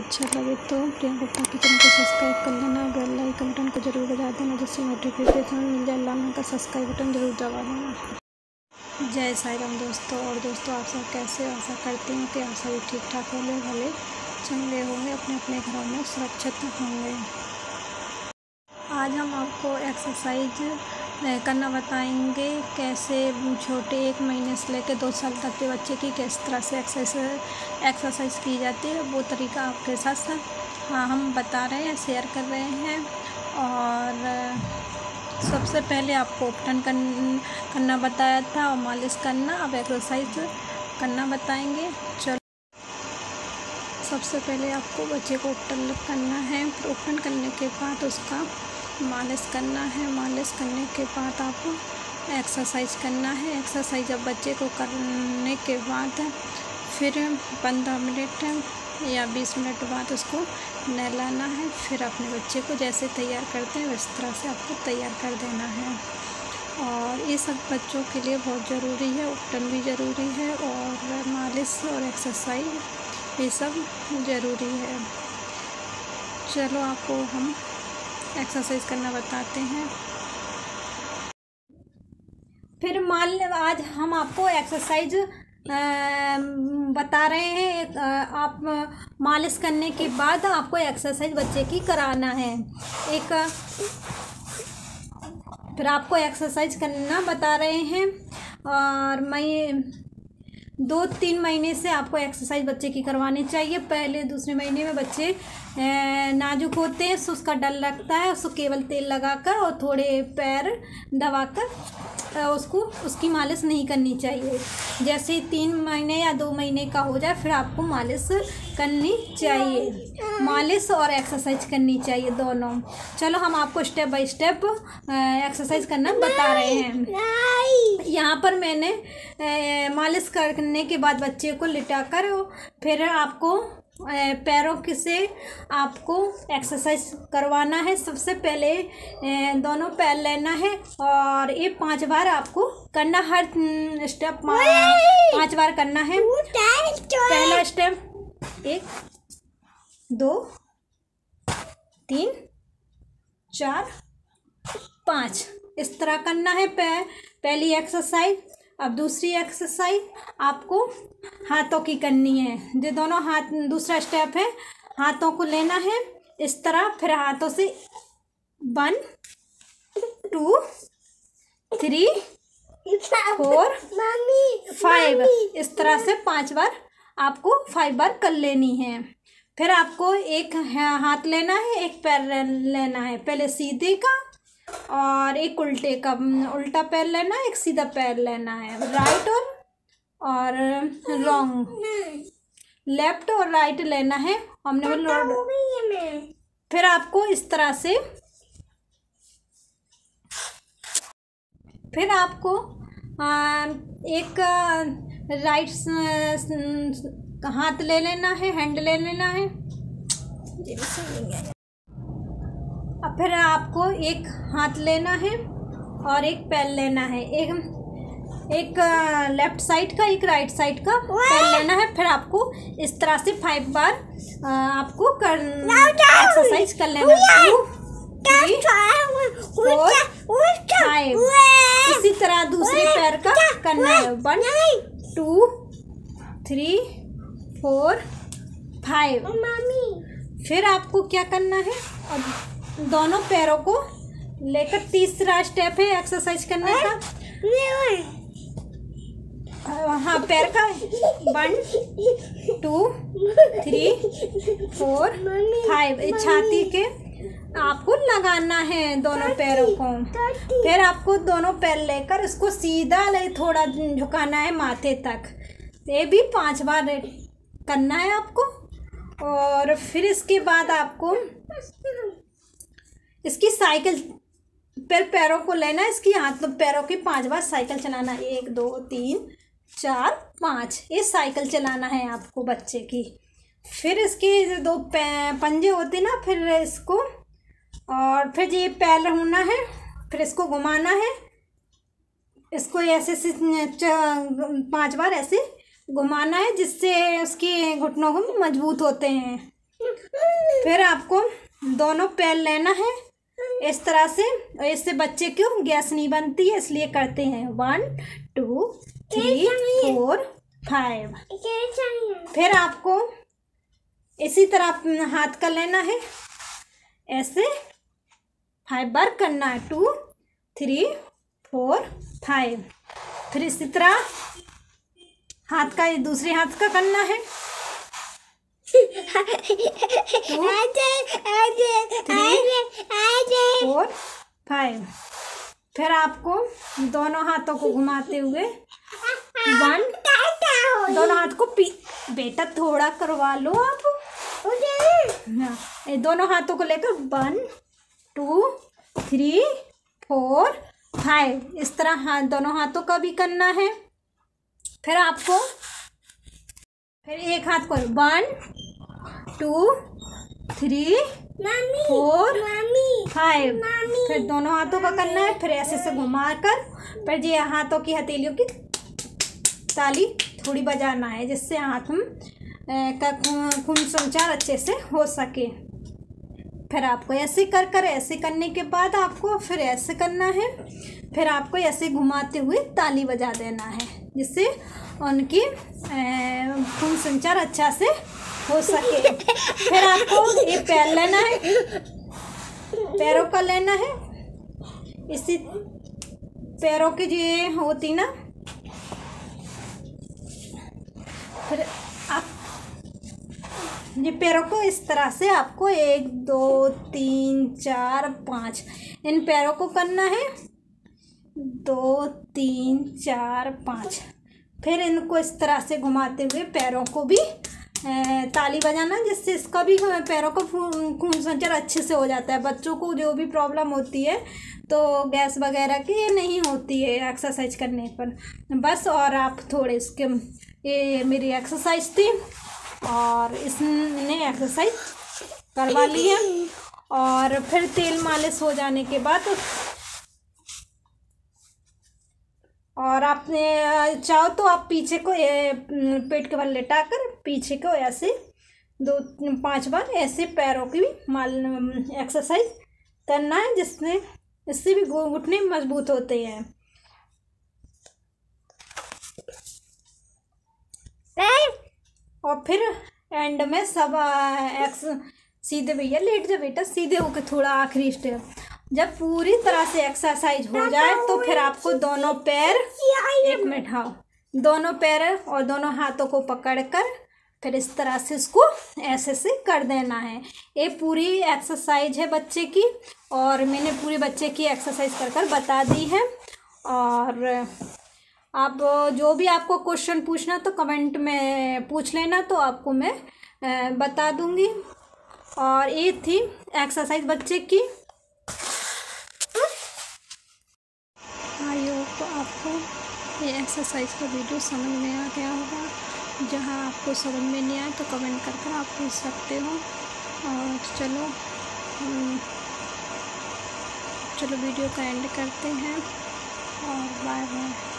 अच्छा लगे तो प्रियंका गुप्ता के चैनल को सब्सक्राइब कर लेना, बेल आइकन बटन को जरूर बजा देना जिससे नोटिफिकेशन मिल जाए। लाल का सब्सक्राइब बटन जरूर दबा देना। जय साईं राम दोस्तों। और दोस्तों आप सब कैसे, आशा करती हूँ कि आप सभी ठीक ठाक होंगे, भले चंगे होंगे, अपने अपने घरों में सुरक्षित होंगे। आज हम आपको एक्सरसाइज करना बताएंगे, कैसे छोटे 1 महीने से लेकर 2 साल तक के बच्चे की किस तरह से एक्सरसाइज की जाती है, वो तरीका आपके साथ हम बता रहे हैं, शेयर कर रहे हैं। और सबसे पहले आपको उपटन करना बताया था और मालिश करना। अब एक्सरसाइज करना बताएंगे। चलो, सबसे पहले आपको बच्चे को उपटन करना है, फिर उपटन करने के बाद उसका मालिश करना है। मालिश करने के बाद आपको एक्सरसाइज करना है। एक्सरसाइज जब बच्चे को करने के बाद फिर 15 मिनट या 20 मिनट बाद उसको नहलाना है। फिर अपने बच्चे को जैसे तैयार करते हैं उस तरह से आपको तैयार कर देना है। और ये सब बच्चों के लिए बहुत ज़रूरी है, उपटन भी ज़रूरी है और मालिश और एक्सरसाइज ये सब ज़रूरी है। चलो आपको हम एक्सरसाइज करना बताते हैं। फिर आज हम आपको एक्सरसाइज बता रहे हैं। आप मालिश करने के बाद आपको एक्सरसाइज बच्चे की कराना है। फिर आपको एक्सरसाइज करना बता रहे हैं। और मैं 2-3 महीने से आपको एक्सरसाइज बच्चे की करवानी चाहिए। पहले दूसरे महीने में बच्चे नाजुक होते हैं, सो उसका डर लगता है। उसको केवल तेल लगाकर और थोड़े पैर दबाकर उसकी मालिश नहीं करनी चाहिए। जैसे ही 3 महीने या 2 महीने का हो जाए फिर आपको मालिश करनी चाहिए। मालिश और एक्सरसाइज करनी चाहिए दोनों। चलो हम आपको स्टेप बाय स्टेप एक्सरसाइज करना बता रहे हैं। यहाँ पर मैंने मालिश करने के बाद बच्चे को लिटाकर फिर आपको पैरों से आपको एक्सरसाइज करवाना है। सबसे पहले दोनों पैर लेना है और ये 5 बार आपको करना। हर स्टेप 5 बार करना है। पहला स्टेप 1 2 3 4 5 इस तरह करना है पहली एक्सरसाइज। अब दूसरी एक्सरसाइज आपको हाथों की करनी है। जो दोनों हाथ, दूसरा स्टेप है हाथों को लेना है इस तरह। फिर हाथों से 1 2 3 4 5 इस तरह से 5 बार आपको 5 बार कर लेनी है। फिर आपको एक हाथ लेना है, एक पैर लेना है। पहले सीधे का और एक उल्टे का, उल्टा पैर लेना है, एक सीधा पैर लेना है। राइट और रॉन्ग, लेफ्ट और राइट लेना है। हमने फिर आपको इस तरह से, फिर आपको एक राइट हाथ ले लेना है, हैंड ले लेना है। अब फिर आपको एक हाथ लेना है और एक पैर लेना है। एक लेफ्ट साइड का, एक राइट साइड का पैर लेना है। फिर आपको इस तरह से 5 बार आपको एक्सरसाइज कर लेना है। 2 3 4 5 इसी तरह दूसरे पैर का करना है। 1 2 3 4 5। फिर आपको क्या करना है, और दोनों पैरों को लेकर तीसरा स्टेप है एक्सरसाइज करने का। हाँ, पैर का 1 2 3 4 5 छाती के आपको लगाना है दोनों पैरों को। फिर आपको दोनों पैर लेकर इसको सीधा थोड़ा झुकाना है माथे तक। ये भी 5 बार करना है आपको। और फिर इसके बाद आपको इसकी साइकिल, पैरों को लेना है, इसकी हाथ पैरों की 5 बार साइकिल चलाना है। 1 2 3 4 5 ये साइकिल चलाना है आपको बच्चे की। फिर इसके 2 पंजे होते ना, फिर इसको, और फिर ये पैर होना है, फिर इसको घुमाना है। इसको ऐसे 5 बार ऐसे घुमाना है जिससे उसके घुटनों को मजबूत होते हैं। फिर आपको दोनों पैर लेना है इस तरह से, इससे बच्चे को गैस नहीं बनती है, इसलिए करते हैं 1 2 3 4 5। फिर आपको इसी तरह हाथ का लेना है, ऐसे 5 बार करना है, 2 3 4 5। फिर इसी तरह हाथ का दूसरे हाथ का करना है, 2 3 4 5। फिर आपको दोनों हाथों को घुमाते हुए 1, दोनों हाथ को बेटा थोड़ा करवा लो आप, हाँ, दोनों हाथों को लेकर 1 2 3 4 5 इस तरह दोनों हाथों का भी करना है। फिर आपको फिर एक हाथ को 1 2 3 4 5 फिर दोनों हाथों का करना है। फिर ऐसे से घुमा कर फिर ये हाथों की हथेलियों की ताली थोड़ी बजाना है, जिससे हाथ का खून संचार अच्छे से हो सके। फिर आपको ऐसे कर ऐसे करने के बाद आपको फिर ऐसे करना है, फिर आपको ऐसे घुमाते हुए ताली बजा देना है, जिससे उनकी खून संचार अच्छा से हो सके। फिर आपको एक पैर लेना है, पैरों का लेना है, इसी पैरों की जो होती ना, फिर आप ये पैरों को इस तरह से आपको 1 2 3 4 5 इन पैरों को करना है, 2 3 4 5। फिर इनको इस तरह से घुमाते हुए पैरों को भी ताली बजाना, जिससे इसका भी पैरों का खून संचार अच्छे से हो जाता है। बच्चों को जो भी प्रॉब्लम होती है तो गैस वगैरह की नहीं होती है एक्सरसाइज करने पर बस। और आप थोड़े इसके ये मेरी एक्सरसाइज थी और इसने एक्सरसाइज करवा ली है। और फिर तेल मालिश हो जाने के बाद और आपने चाहो तो आप पीछे को पेट के बल लेटा कर पीछे को ऐसे 2-5 बार ऐसे पैरों की भी एक्सरसाइज करना है, इससे भी घुटने मजबूत होते हैं। और फिर एंड में सब सीधे भैया लेट जा बेटा, सीधे होकर थोड़ा आखिरी स्टेप जब पूरी तरह से एक्सरसाइज हो जाए तो फिर आपको दोनों पैर 1 मिनट, हाँ, दोनों पैर और दोनों हाथों को पकड़कर फिर इस तरह से इसको ऐसे से कर देना है। ये पूरी एक्सरसाइज है बच्चे की और मैंने पूरी बच्चे की एक्सरसाइज कर बता दी है। और आप जो भी आपको क्वेश्चन पूछना तो कमेंट में पूछ लेना, तो आपको मैं बता दूंगी। और ये थी एक्सरसाइज बच्चे की। आई होप आपको ये एक्सरसाइज का वीडियो समझ में आ गया होगा। जहाँ आपको समझ में नहीं आए तो कमेंट कर आप पूछ सकते हो। और चलो वीडियो का एंड करते हैं और बाय बाय।